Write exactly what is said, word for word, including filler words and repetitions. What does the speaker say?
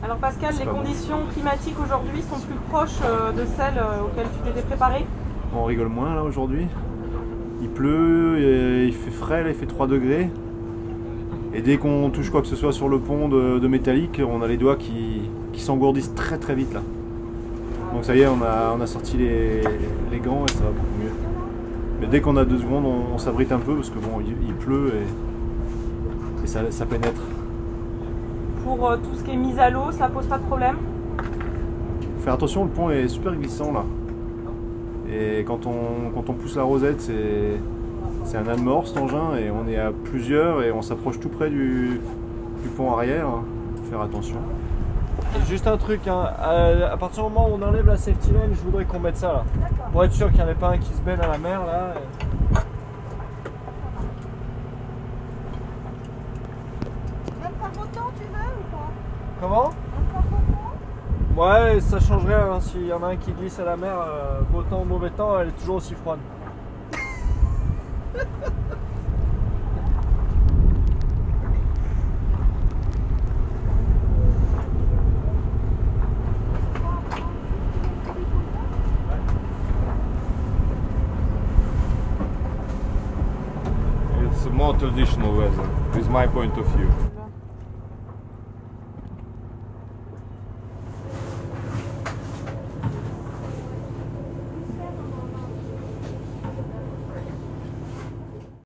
Alors Pascal, les pas conditions bon. climatiques aujourd'hui sont plus proches de celles auxquelles tu t'étais préparé? On rigole moins là aujourd'hui. Il pleut, et il fait frais, là, il fait trois degrés. Et dès qu'on touche quoi que ce soit sur le pont de, de métallique, on a les doigts qui, qui s'engourdissent très très vite là. Donc ça y est, on a, on a sorti les, les gants et ça va beaucoup mieux. Mais dès qu'on a deux secondes, on, on s'abrite un peu parce que bon, il, il pleut et, et ça, ça pénètre. Pour euh, tout ce qui est mise à l'eau, ça pose pas de problème? Faut faire attention, le pont est super glissant là. Et quand on, quand on pousse la rosette, c'est c'est un âne mort cet engin et on est à plusieurs et on s'approche tout près du, du pont arrière. Faut faire attention. Juste un truc, hein, à partir du moment où on enlève la safety line, je voudrais qu'on mette ça là. Pour être sûr qu'il n'y en ait pas un qui se baigne à la mer là. Et... Même pas autant tu veux ou pas? Comment? Ouais, ça changerait hein, s'il y en a un qui glisse à la mer, euh, beau temps ou mauvais temps, elle est toujours aussi froide. It's more traditional weather, with my point of view.